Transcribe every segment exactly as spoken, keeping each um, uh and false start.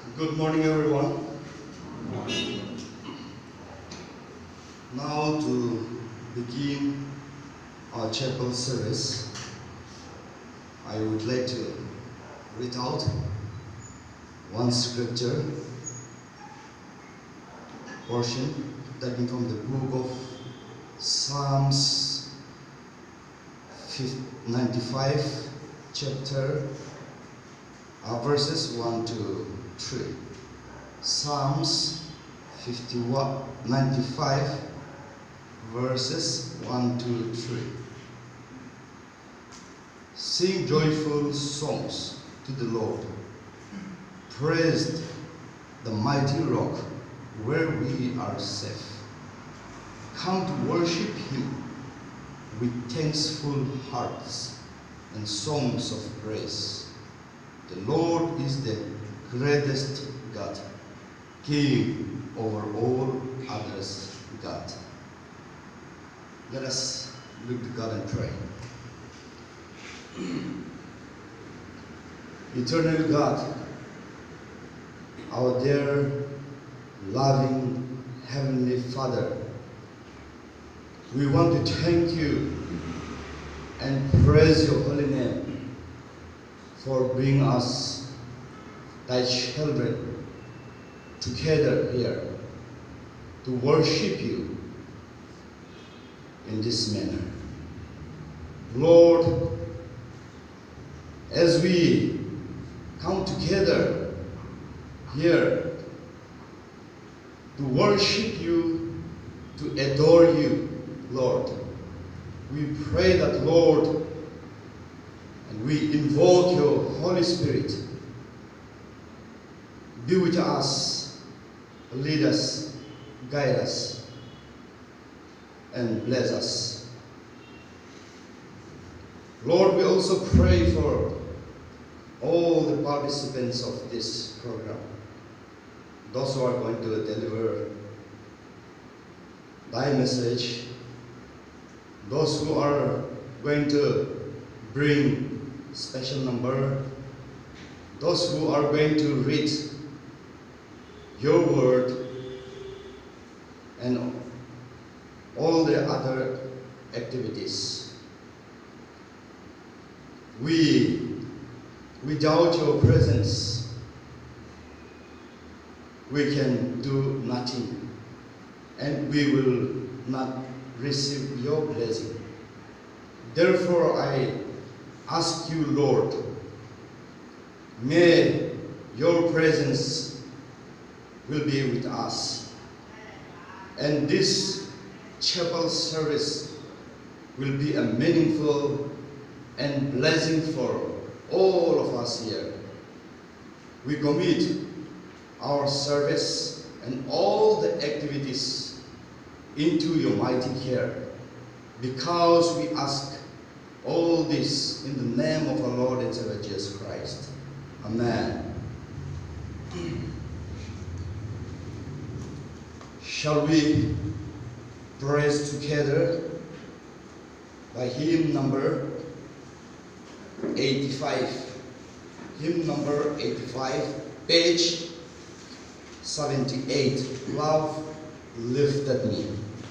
Good morning, everyone. Now to begin our chapel service, I would like to read out one scripture portion taken from the book of Psalms ninety-five, chapter uh, verses one to three. Psalms fifty-one, ninety-five, verses one to three. Sing joyful songs to the Lord. Praise the mighty rock where we are safe. Come to worship Him with thankful hearts and songs of praise. The Lord is the greatest God, King over all others God. Let us look to God and pray. Eternal God, our dear, loving Heavenly Father, we want to thank you and praise your holy name for bringing us, thy children, together here to worship you in this manner. Lord, as we come together here to worship you, to adore you, Lord, we pray that, Lord, and we invoke your Holy Spirit, be with us, lead us, guide us, and bless us. Lord, we also pray for all the participants of this program, those who are going to deliver thy message, those who are going to bring special number, those who are going to read your word, and all the other activities. We, without your presence, we can do nothing, and we will not receive your blessing. Therefore, I ask you, Lord, may your presence will be with us, and this chapel service will be a meaningful and blessing for all of us here. We commit our service and all the activities into your mighty care, because we ask all this in the name of our Lord and Savior Jesus Christ. Amen. Shall we praise together by hymn number eighty-five? Hymn number eighty-five, page seventy-eight. Love lifted me.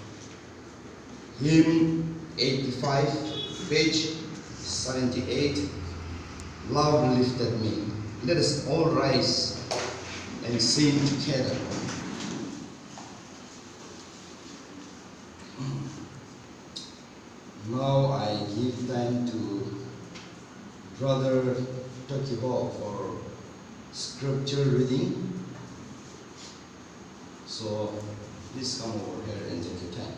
Hymn eighty-five, page seventy-eight. Love lifted me. Let us all rise and sing together. Now I give time to Brother Tokiho for scripture reading. So please come over here and take your time.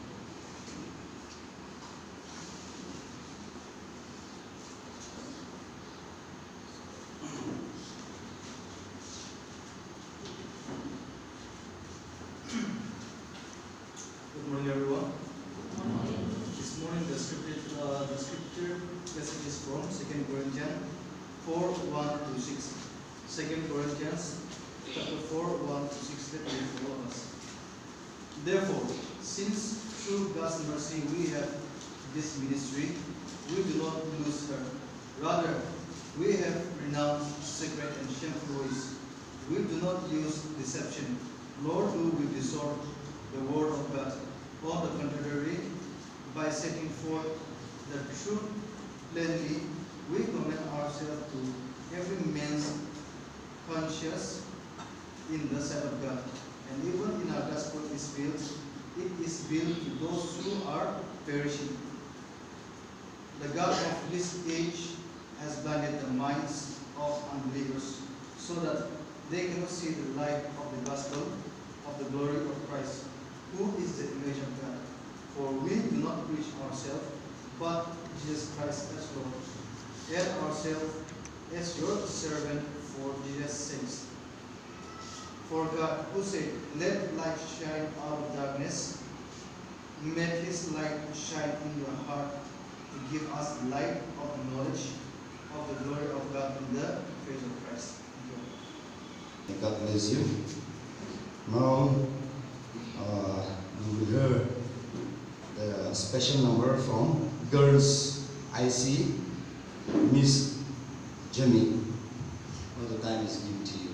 Good morning, everyone. Good morning. This morning, the scripture, uh, the scripture passage is from Second Corinthians four, one to six. Second Corinthians chapter four, one to six. Let me follow us. Therefore, since through God's mercy we have this ministry, we do not lose her. Rather, we have renounced secret and shameful ways, We do not use deception, nor do we distort the word of God. On the contrary, by setting forth the truth plainly, we commend ourselves to every man's conscience in the sight of God. And even in our gospel is built, it is built to those who are perishing. The God of this age has blinded the minds of unbelievers, so that they cannot see the light of the gospel of the glory of Christ, who is the image of God. For we do not preach ourselves, but Jesus Christ as Lord, and ourselves as your servant for Jesus' sake. For God, who said, "Let light shine out of darkness," made his light shine in your heart to give us the light of the knowledge of the glory of God in the face of Christ. May God bless you. Now, uh, we will hear the special number from Girls I C, Miss Jimmy. Now the time is given to you.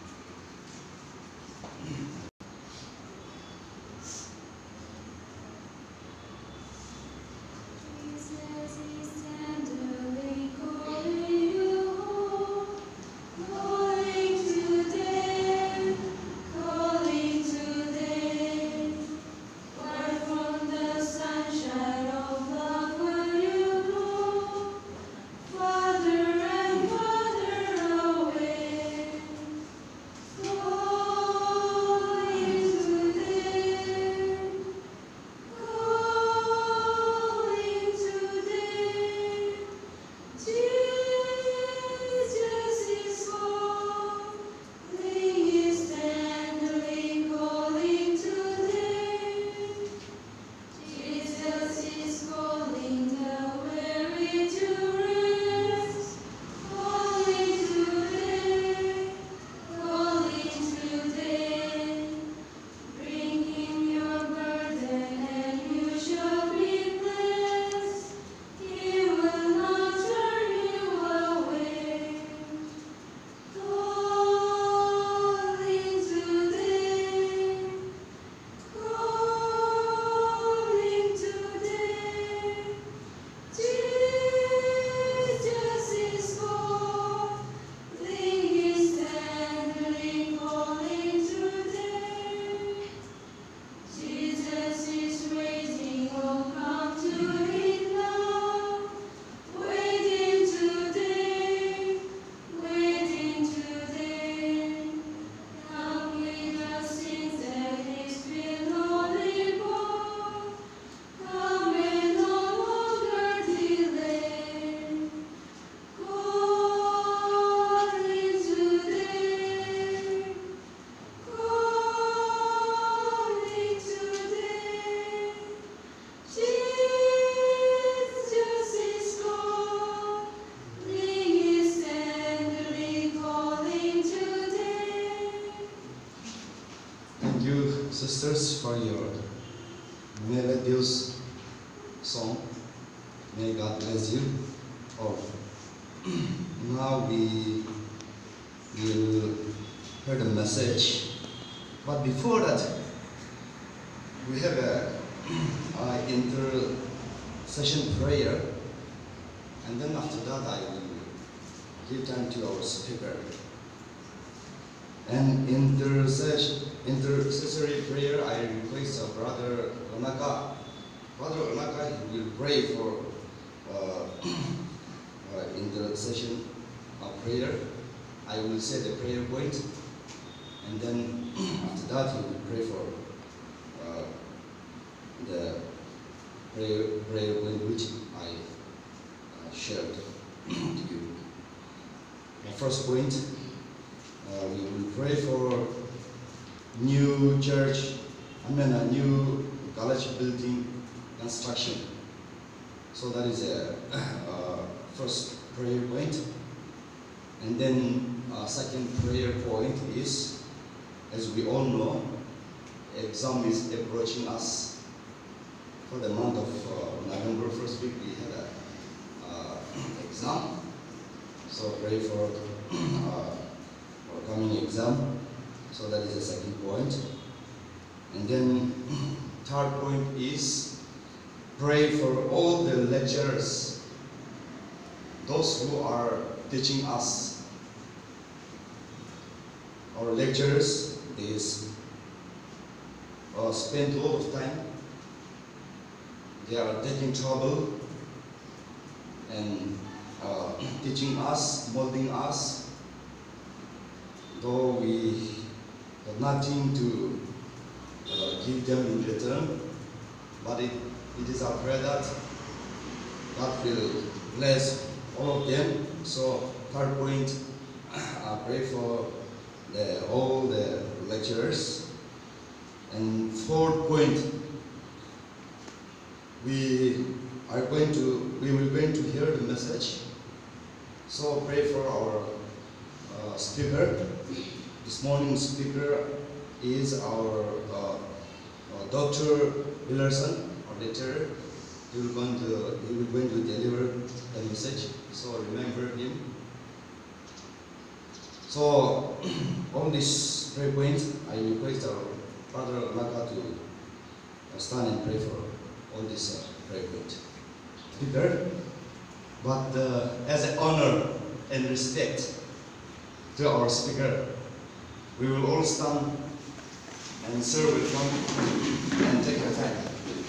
Sisters, for your melodious song. May God bless you all. Now we will hear the message. But before that, we have a, a intercession prayer, and then after that I will give time to our speaker. And intercession, intercessory prayer, I request our brother Ghunaka. Brother Ghunaka will pray for uh, uh, intercession uh, prayer. I will say the prayer point, and then after that he will pray for uh, the prayer, prayer point which I uh, shared to you. The first point, uh, we will pray for new church, I mean a new college building construction. So that is a uh, first prayer point. And then uh, second prayer point is, as we all know, exam is approaching us. For the month of uh, November first week we had an uh, exam. So pray for uh, our coming exam. exam. So that is the second point. And then third point is pray for all the lecturers, those who are teaching us. Our lecturers, they uh, spend a lot of time. They are taking trouble and uh, teaching us, molding us, though we have nothing to uh, give them in return. But it, it is our prayer that God will bless all of them. So third point, I pray for the, all the lecturers. And fourth point, we are going to, we will going to hear the message. So pray for our uh, speaker. This morning's speaker is our uh, uh, Doctor Pillarson, our lecturer. He will going to he will going to deliver the message. So remember him. So on this prayer point, I request our Father Ghunaka to uh, stand and pray for all this uh, prayer point. Speaker, but uh, as an honor and respect to our speaker, we will all stand and serve with him and take our time.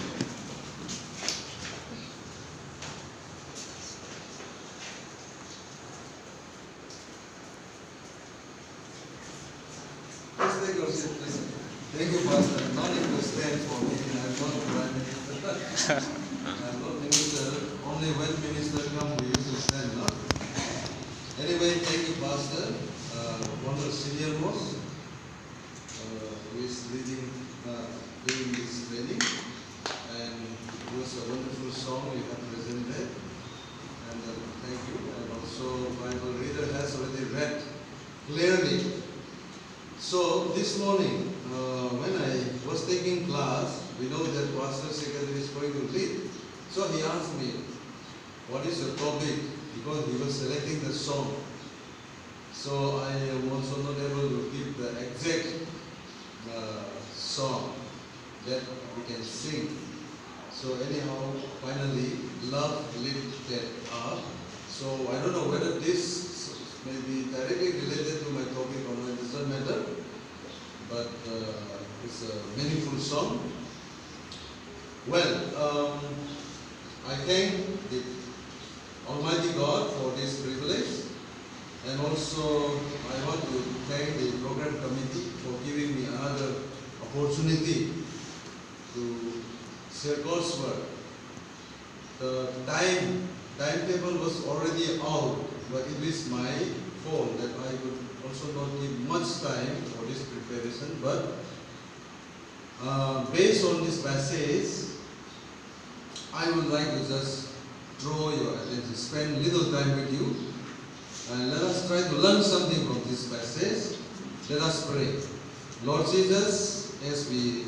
Please take your seat, please. Thank you, Pastor. No need to stand for me. I'm not Prime Minister. I'm not Minister. Only when Minister comes, we used to stand, no? Anyway, thank you, Pastor. Uh, one of the senior most, uh, who is leading, uh, doing this training. And it was a wonderful song you have presented. And uh, thank you. And also, Bible reader has already read clearly. So this morning, uh, when I was taking class, we know that Pastor Secretary is going to lead. So he asked me, what is your topic? Because he was selecting the song. So I am also not able to give the exact uh, song that we can sing. So anyhow, finally, love lifted up. So I don't know whether this may be directly related to my topic or not, it doesn't matter. But uh, it's a meaningful song. Well, um, I thank the Almighty God for this privilege. And also, I want to thank the program committee for giving me another opportunity to share God's word. The time, timetable was already out, but it is my fault that I could also not give much time for this preparation. But uh, based on this passage, I would like to just draw your attention, spend little time with you, and let us try to learn something from this passage. Let us pray. Lord Jesus, as we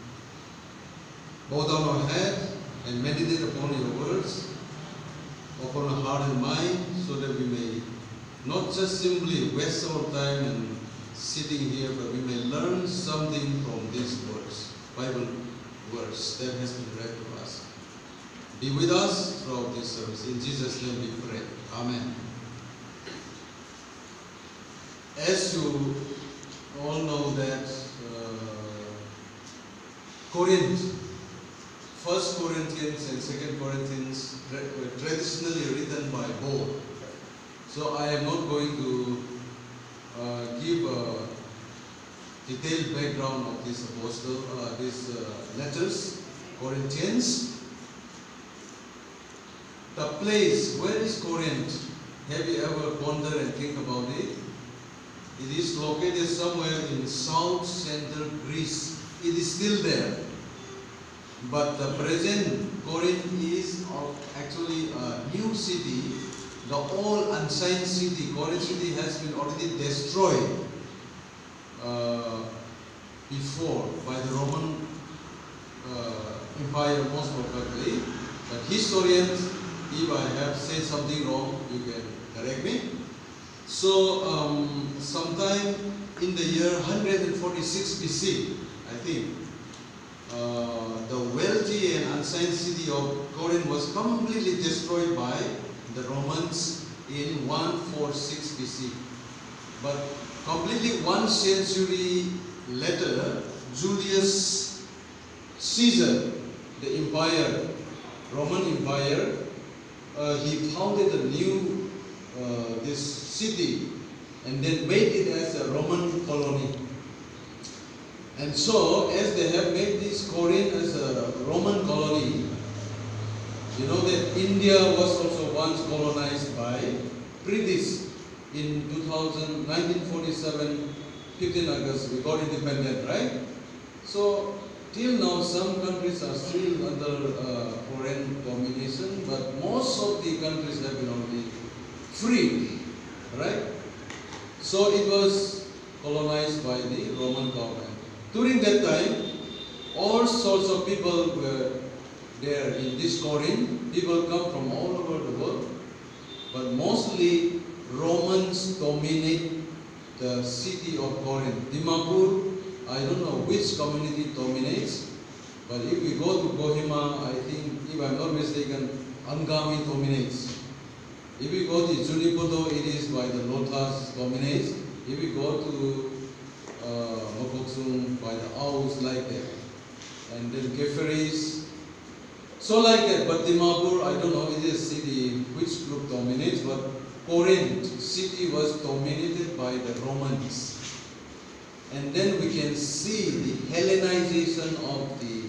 bow down our head and meditate upon your words, open our heart and mind, so that we may not just simply waste our time and sitting here, but we may learn something from these words, Bible words that has been read to us. Be with us throughout this service. In Jesus' name we pray. Amen. As you all know that uh, Corinth, First Corinthians and Second Corinthians were traditionally written by Paul. So I am not going to uh, give a detailed background of this apostle, uh, these uh, letters, Corinthians. The place, where is Corinth? Have you ever pondered and think about it? It is located somewhere in south central Greece. It is still there. But the present Corinth is actually a new city. The old ancient city, Corinth city, has been already destroyed uh, before by the Roman uh, Empire, most probably. But historians, if I have said something wrong, you can correct me. So, um, sometime in the year one forty-six B C, I think, uh, the wealthy and ancient city of Corinth was completely destroyed by the Romans in one forty-six B C. But completely one century later, Julius Caesar, the empire, Roman Empire, uh, he founded a new uh, this city and then made it as a Roman colony. And so, as they have made this Corinth as a Roman colony, you know that India was also once colonized by British in nineteen forty-seven, fifteenth August, we got independent, right? So, till now, some countries are still under uh, foreign domination, but most of the countries have been already freed, right? So it was colonized by the Roman government. During that time, all sorts of people were there in this Corinth. People come from all over the world, but mostly Romans dominate the city of Corinth. Dimapur, I don't know which community dominates, but if we go to Kohima, I think, if I'm not mistaken, Angami dominates. If we go to Junipoto, it is by the Lotus dominates. If we go to uh, Mokoksung, by the Aus, like that. And then Keferis. So like that, but Dimapur, I don't know, it is a city which group dominates, but Corinth city was dominated by the Romans. And then we can see the Hellenization of the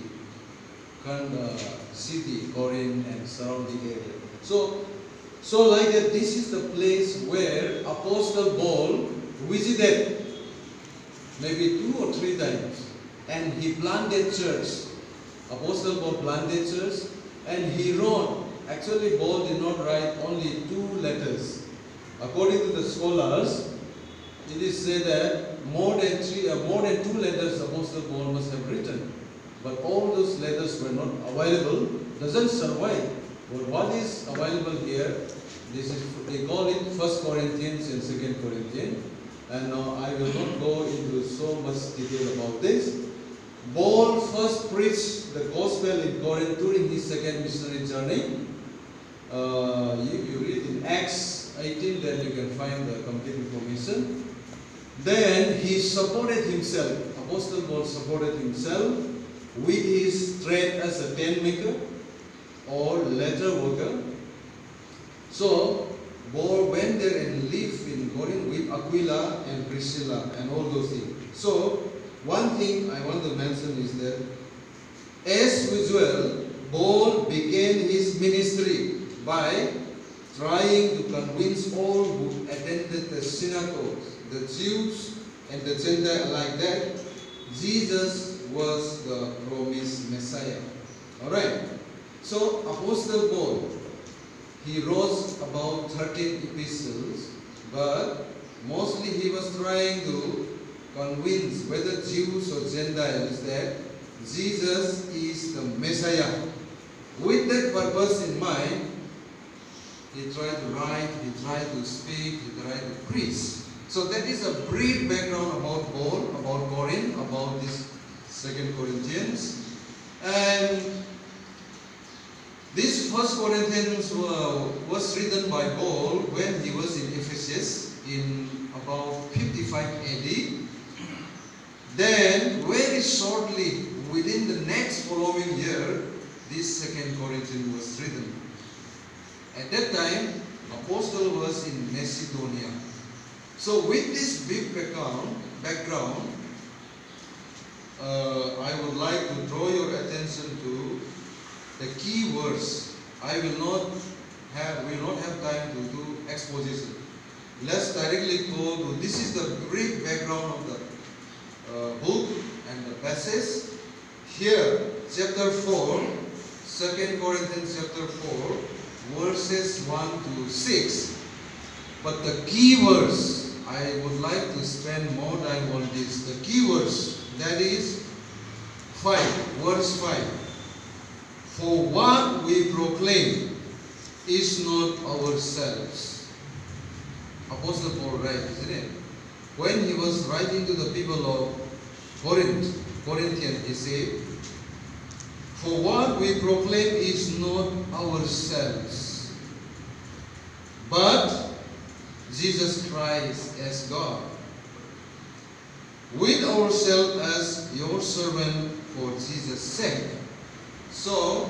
uh, city, Corinth and surrounding area. So, so like that, this is the place where Apostle Paul visited maybe two or three times, and he planted church. Apostle Paul planted church, and he wrote. Actually, Paul did not write only two letters. According to the scholars, it is said that more than three, uh, more than two letters Apostle Paul must have written, but all those letters were not available. Doesn't survive. But what is available here? This is they call it First Corinthians and Second Corinthians. And now I will not go into so much detail about this. Paul first preached the gospel in Corinth during his second missionary journey. Uh, if you read in Acts eighteen, then you can find the complete information. Then he supported himself, Apostle Paul supported himself with his trade as a tent maker or leather worker. So, Paul went there and lived in Corinth with Aquila and Priscilla and all those things. So, one thing I want to mention is that, as usual, Paul began his ministry by trying to convince all who attended the synagogues, the Jews and the Gentiles like that, Jesus was the promised Messiah. Alright, so Apostle Paul, he wrote about thirteen epistles, but mostly he was trying to convince whether Jews or Gentiles that Jesus is the Messiah. With that purpose in mind, he tried to write, he tried to speak, he tried to preach. So that is a brief background about Paul, about Corinth, about this Second Corinthians. And this First Corinthians was written by Paul when he was in Ephesus in about fifty-five A D. Then, very shortly, within the next following year, this Second Corinthians was written. At that time, Apostle was in Macedonia. So, with this big background, background, uh, I would like to draw your attention to the key words. I will not have will not have time to do exposition. Let's directly go to this is the brief background of the uh, book and the passage. Here, chapter four, Second Corinthians chapter four, verses one to six. But the key verse, I would like to spend more time on this. The key verse, that is five, verse five. For what we proclaim is not ourselves. Apostle Paul writes, isn't it? when he was writing to the people of Corinth, Corinthian, he said, "For what we proclaim is not ourselves, but Jesus Christ as God, with ourselves as your servant for Jesus' sake." So,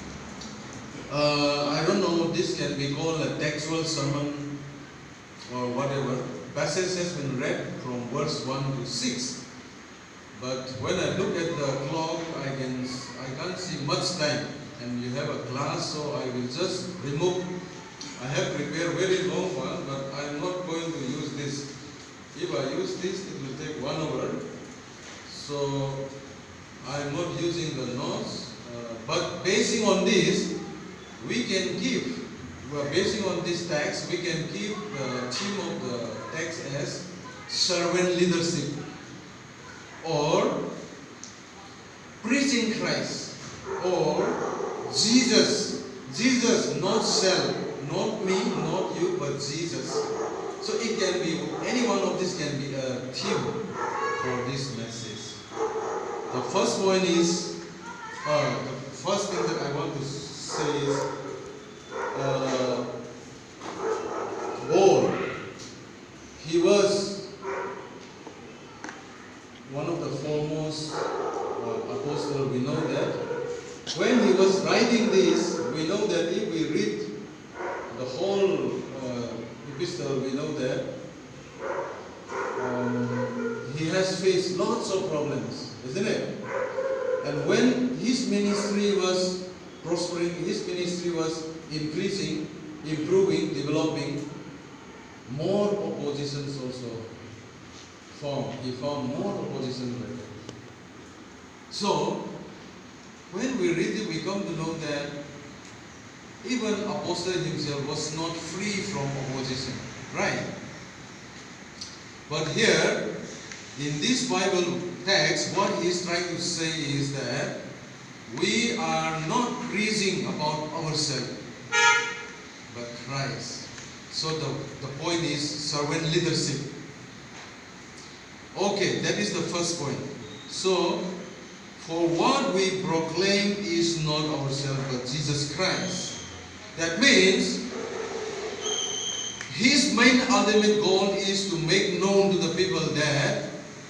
uh, I don't know, this can be called a textual sermon or whatever. Passage has been read from verse one to six. But when I look at the clock, I can I can't see much time, and you have a class, so I will just remove. I have prepared very long one, but I am not going to use this. If I use this, it will take one hour. So I am not using the notes. Uh, but basing on this, we can give. Well, basing on this text, we can keep the theme of the text as servant leadership, or preaching Christ, or Jesus. Jesus, not self, not me, not you, but Jesus. So it can be, any one of these can be a theme for this message. The first point is, uh, the first thing that I want to say is, uh, Paul, he was one of the foremost uh, apostles, we know that. When he was writing this, we know that if we read the whole uh, epistle, we know that um, he has faced lots of problems, isn't it? And when his ministry was prospering, his ministry was increasing, improving, developing, more oppositions also found. He found more opposition like that. So, when we read it, we come to know that even Apostle himself was not free from opposition, right? But here, in this Bible text, what he is trying to say is that we are not preaching about ourselves, but Christ. So the, the point is servant leadership. Okay, that is the first point. So, for what we proclaim is not ourselves, but Jesus Christ. That means his main ultimate goal is to make known to the people that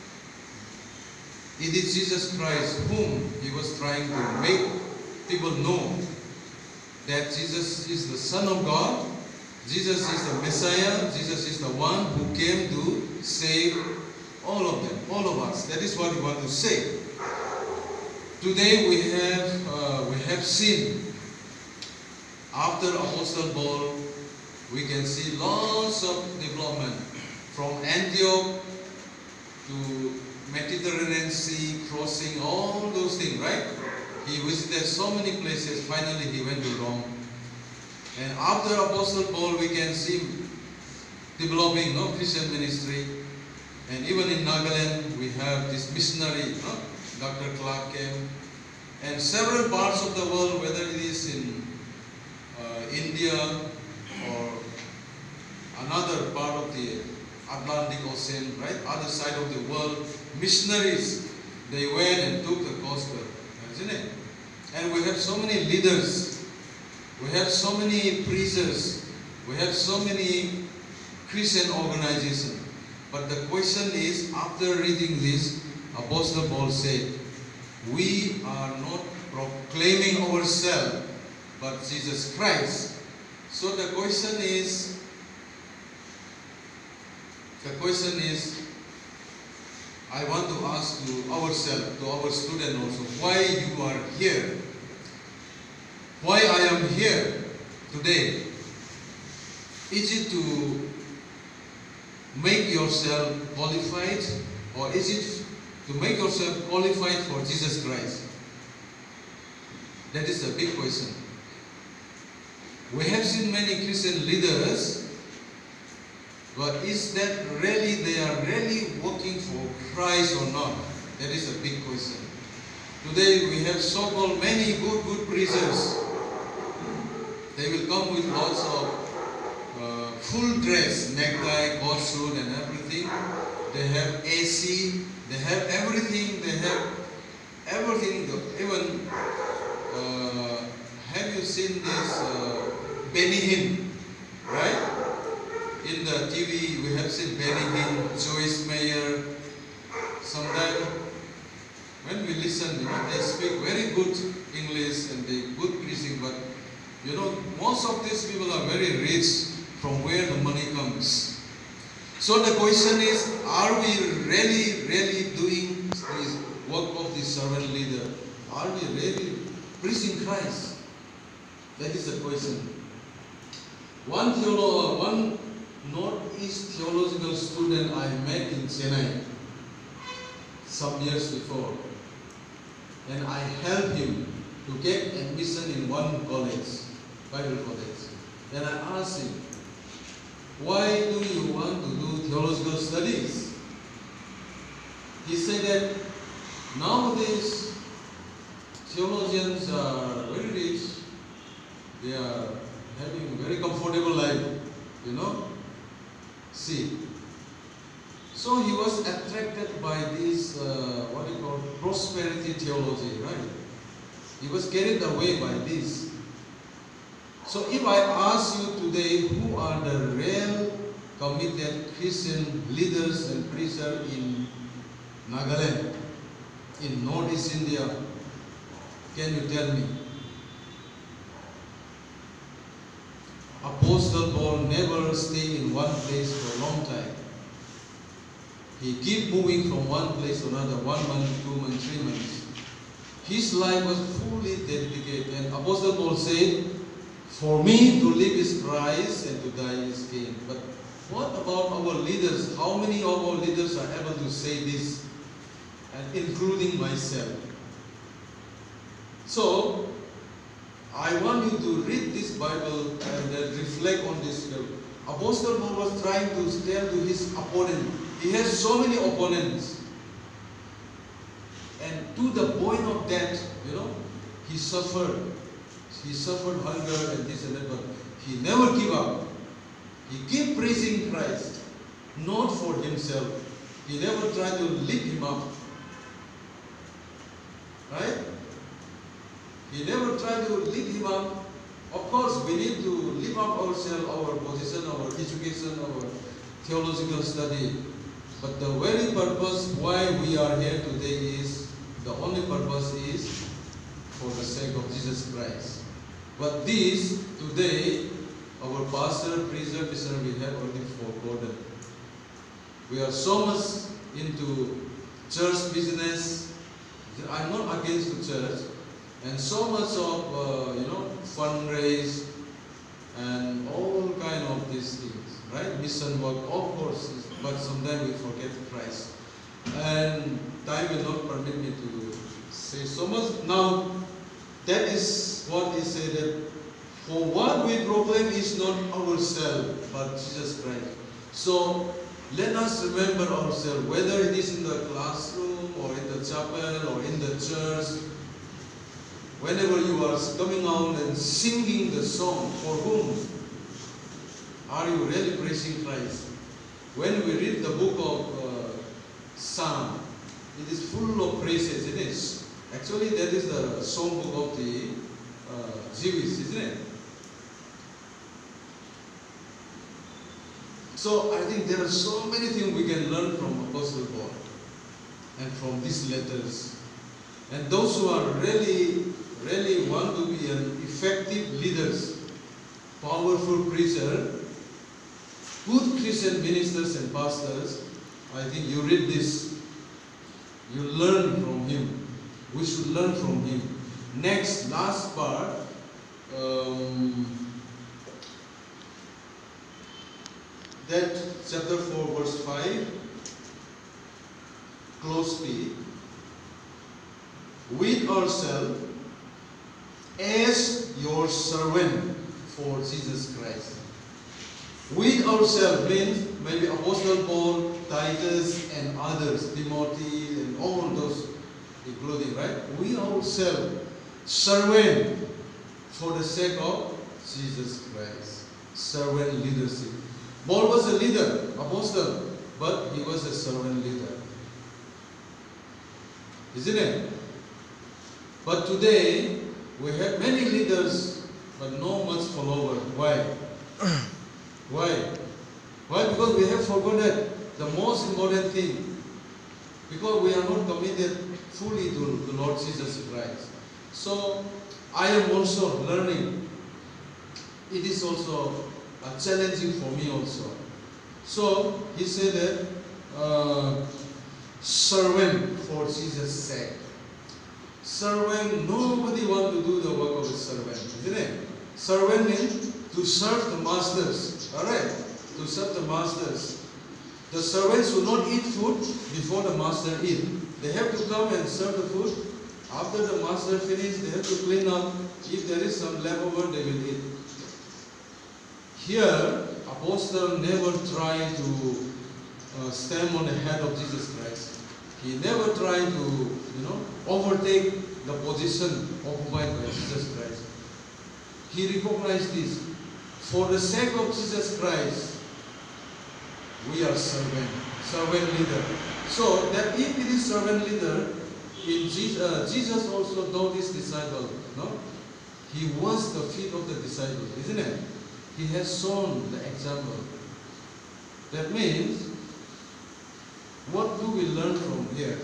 it is Jesus Christ whom he was trying to make people know that Jesus is the Son of God, Jesus is the Messiah, Jesus is the one who came to save all of them, all of us. That is what he wants to say. Today we have uh, we have seen, after Apostle Paul, we can see lots of development from Antioch to Mediterranean Sea, crossing all those things, right? He visited so many places. Finally, he went to Rome. And after Apostle Paul, we can see developing no Christian ministry. And even in Nagaland, we have this missionary, no? Doctor Clark came. And several parts of the world, whether it is in uh, India or another part of the Atlantic Ocean, right, other side of the world, missionaries, they went and took the gospel, isn't it? And we have so many leaders, we have so many preachers, we have so many Christian organizations. But the question is, after reading this, Apostle Paul said, we are not proclaiming ourselves, but Jesus Christ. So the question is, the question is, I want to ask to ourselves, to our students also, why you are here? Why I am here today? Is it to make yourself qualified, or is it to make yourself qualified for Jesus Christ? That is a big question. We have seen many Christian leaders, but is that really, they are really working for Christ or not? That is a big question. Today we have so-called many good, good preachers. They will come with lots of uh, full dress, necktie, coat suit and everything. They have A C, they have everything, they have everything. Even, uh, have you seen this uh, Benny Hinn, right? In the T V we have seen Benny Hinn, Joyce Meyer. Sometimes when we listen, you know, they speak very good English and they good preaching, but you know, most of these people are very rich. From where the money comes. So the question is, are we really, really doing this work of the servant leader? Are we really preaching Christ? That is the question. One theolo one Northeast theological student I met in Chennai some years before, and I helped him to get admission in one college, Bible college. Then I asked him, why do you want to do theological studies? He said that nowadays theologians are very rich, they are having a very comfortable life, you know. See, so he was attracted by this, uh, what do you call, prosperity theology, right? He was carried away by this. So if I ask you today, who are the real committed Christian leaders and preachers in Nagaland, in Northeast India, can you tell me? Apostle Paul never stayed in one place for a long time. He kept moving from one place to another, one month, two months, three months. His life was fully dedicated, and Apostle Paul said, for me to live is Christ and to die is gain. But what about our leaders? How many of our leaders are able to say this, and including myself? So, I want you to read this Bible and then reflect on this. Apostle Paul was trying to tell to his opponent. He has so many opponents. And to the point of death, you know, he suffered. He suffered hunger and this and that, but he never gave up. He kept praising Christ, not for himself. He never tried to lift him up. Right? He never tried to lift him up. Of course, we need to lift up ourselves, our position, our education, our theological study. But the very purpose why we are here today is, the only purpose is for the sake of Jesus Christ. But this, today, our pastor, preacher, missionary, we have already forgotten. We are so much into church business. I'm not against the church. And so much of, uh, you know, fundraise and all kind of these things, right? Mission work, of course, but sometimes we forget Christ. And time will not permit me to say so much. Now, that is what is said, that for what we proclaim is not ourselves, but Jesus Christ. So, let us remember ourselves, whether it is in the classroom or in the chapel or in the church. Whenever you are coming out and singing the song, for whom are you really praising Christ? When we read the book of uh, Psalm, it is full of praises, it is. Actually, that is the song book of the uh, Jewish, isn't it? So, I think there are so many things we can learn from Apostle Paul and from these letters. And those who are really, really want to be an effective leaders, powerful preacher, good Christian ministers and pastors, I think you read this, you learn from him. We should learn from him. Next, last part, um, that chapter four, verse five, closely, with ourselves as your servant for Jesus Christ. With ourselves means maybe Apostle Paul, Titus, and others, Timothy, and all those, including, right? We ourselves servant for the sake of Jesus Christ. servant leadership. Paul was a leader, apostle, but he was a servant leader. Isn't it? But today, we have many leaders, but no much follower. Why? Why? Why? Because we have forgotten the most important thing. Because we are not committed fully to the Lord Jesus Christ. So, I am also learning. It is also uh, challenging for me also. So, he said that, uh, servant for Jesus' sake. Servant, nobody wants to do the work of a servant, isn't it? Servant means to serve the masters, alright? To serve the masters. The servants will not eat food before the master eat. They have to come and serve the food. After the master finishes, they have to clean up. If there is some leftover, they will eat. Here, Apostle never tried to uh, stand on the head of Jesus Christ. He never tried to, you know, overtake the position occupied by Jesus Christ. He recognized this. For the sake of Jesus Christ, we are servant, servant leader. So that if it is servant leader, in Jesus, uh, Jesus also told his disciples, no? He washed the feet of the disciples, isn't it? He has shown the example. That means, what do we learn from here?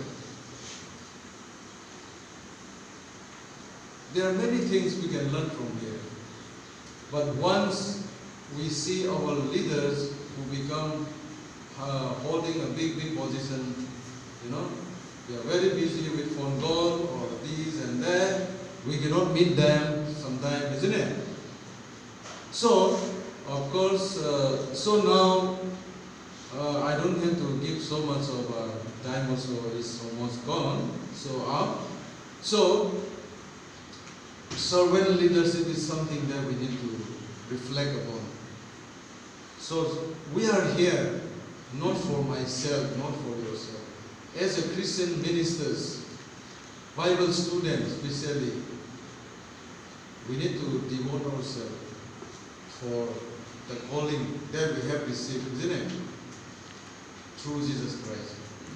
There are many things we can learn from here. But once we see our leaders who become uh, holding a big, big position, you know, they are very busy with phone call or this and that, we cannot meet them sometimes, isn't it? So, of course, uh, so now, uh, I don't have to give so much of uh, time also is almost gone, so up. So, servant leadership is something that we need to reflect upon. So, we are here not for myself, not for yourself. As a Christian ministers, Bible students especially, we need to devote ourselves for the calling that we have received, isn't it? Through Jesus Christ.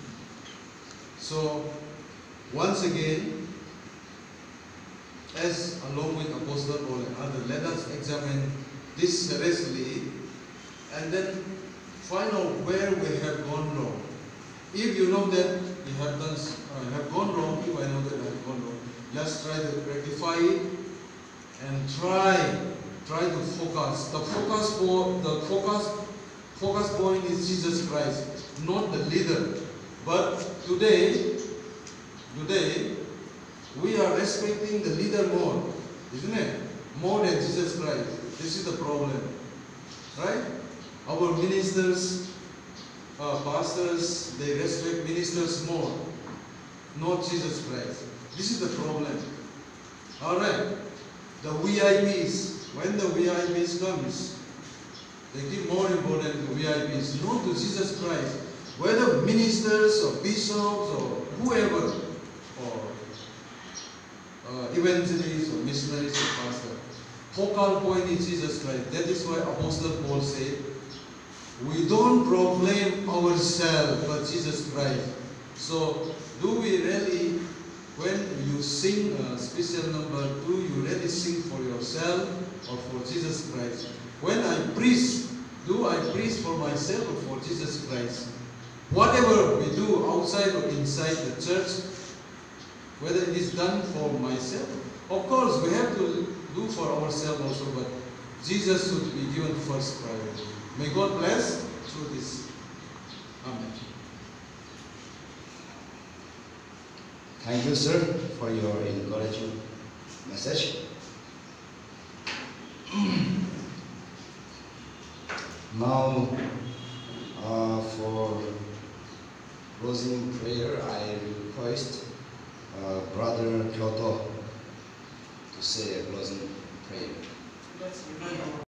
So, once again, as along with Apostle Paul and others, let us examine this seriously and then find out where we have gone wrong. If you know that you have done, uh, have gone wrong, if I know that I have gone wrong, let's try to rectify it and try, try to focus. The focus for the focus, focus point is Jesus Christ, not the leader. But today, today we are respecting the leader more, isn't it? More than Jesus Christ. This is the problem, right? Our ministers, uh, pastors, they respect ministers more, not Jesus Christ. This is the problem. All right. The V I Ps, when the V I Ps comes, they give more importance to V I Ps, not to Jesus Christ. Whether ministers or bishops or whoever, or uh, evangelists or missionaries or pastors, focal point is Jesus Christ. That is why Apostle Paul said, we don't proclaim ourselves but Jesus Christ. So, do we really, when you sing a special number, do you really sing for yourself or for Jesus Christ? When I preach, do I preach for myself or for Jesus Christ? Whatever we do outside or inside the church, whether it is done for myself, of course we have to do for ourselves also, but Jesus should be given first priority. May God bless through this. Amen. Thank you, sir, for your encouraging message. Now, uh, for closing prayer, I request uh, Brother Yeptho to say a closing prayer. Let's remind our